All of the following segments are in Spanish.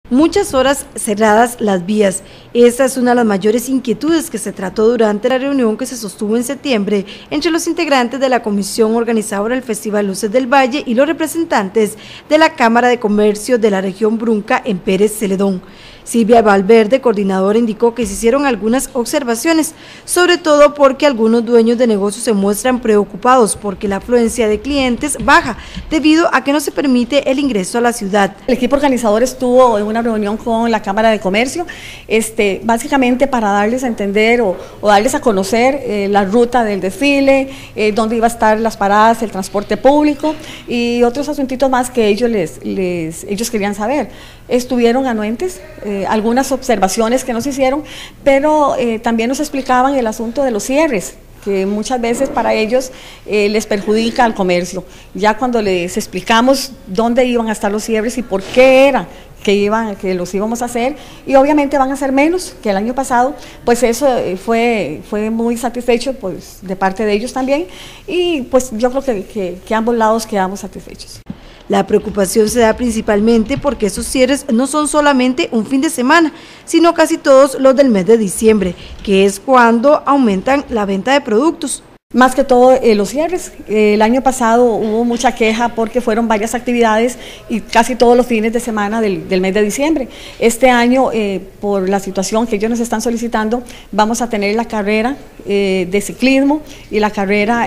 Muchas horas cerradas las vías. Esta es una de las mayores inquietudes que se trató durante la reunión que se sostuvo en septiembre entre los integrantes de la comisión organizadora del Festival Luces del Valle y los representantes de la Cámara de Comercio de la región Brunca en Pérez Celedón. Silvia Valverde, coordinadora, indicó que se hicieron algunas observaciones, sobre todo porque algunos dueños de negocios se muestran preocupados porque la afluencia de clientes baja debido a que no se permite el ingreso a la ciudad. El equipo organizador estuvo en una reunión con la Cámara de Comercio, básicamente para darles a entender o darles a conocer la ruta del desfile, dónde iba a estar las paradas, el transporte público y otros asuntitos más que ellos querían saber. Estuvieron anuentes, algunas observaciones que nos hicieron, pero también nos explicaban el asunto de los cierres, que muchas veces para ellos les perjudica al comercio. Ya cuando les explicamos dónde iban a estar los cierres y por qué era que los íbamos a hacer, y obviamente van a ser menos que el año pasado, pues eso fue muy satisfecho pues, de parte de ellos también, y pues yo creo que ambos lados quedamos satisfechos. La preocupación se da principalmente porque esos cierres no son solamente un fin de semana, sino casi todos los del mes de diciembre, que es cuando aumentan la venta de productos. Más que todo los cierres. El año pasado hubo mucha queja porque fueron varias actividades y casi todos los fines de semana del mes de diciembre. Este año, por la situación que ellos nos están solicitando, vamos a tener la carrera de ciclismo y la carrera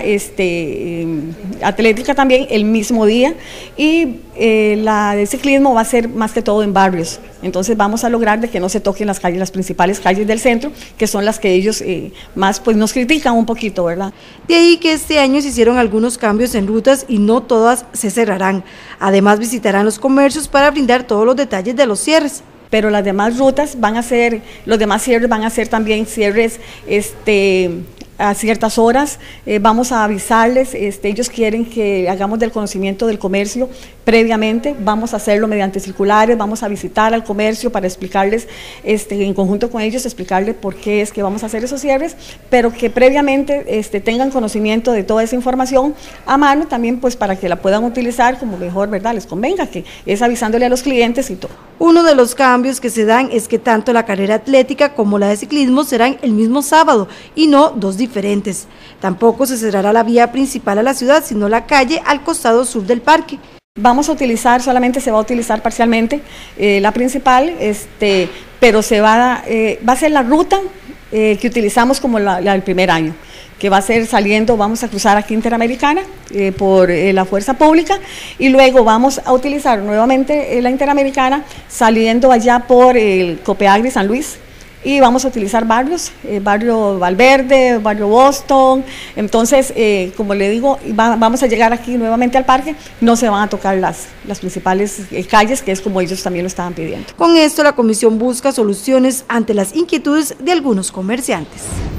atlética también el mismo día, y la de ciclismo va a ser más que todo en barrios. Entonces vamos a lograr de que no se toquen las calles, las principales calles del centro, que son las que ellos más pues nos critican un poquito, ¿verdad? De ahí que este año se hicieron algunos cambios en rutas y no todas se cerrarán. Además visitarán los comercios para brindar todos los detalles de los cierres. Pero las demás rutas van a ser, los demás cierres van a ser también cierres a ciertas horas. Vamos a avisarles, ellos quieren que hagamos del conocimiento del comercio previamente, vamos a hacerlo mediante circulares, vamos a visitar al comercio para explicarles, en conjunto con ellos, explicarles por qué es que vamos a hacer esos cierres, pero que previamente tengan conocimiento de toda esa información a mano también, pues para que la puedan utilizar como mejor, ¿verdad?, les convenga, que es avisándole a los clientes y todo. Uno de los cambios que se dan es que tanto la carrera atlética como la de ciclismo serán el mismo sábado y no dos diferentes. Tampoco se cerrará la vía principal a la ciudad, sino la calle al costado sur del parque. Vamos a utilizar, solamente se va a utilizar parcialmente la principal, pero va a ser la ruta que utilizamos como la del primer año, que va a ser saliendo, vamos a cruzar aquí Interamericana por la Fuerza Pública, y luego vamos a utilizar nuevamente la Interamericana saliendo allá por el Copeagri San Luis, y vamos a utilizar barrios, barrio Valverde, barrio Boston. Entonces, como le digo, vamos a llegar aquí nuevamente al parque, no se van a tocar las principales calles, que es como ellos también lo estaban pidiendo. Con esto, la comisión busca soluciones ante las inquietudes de algunos comerciantes.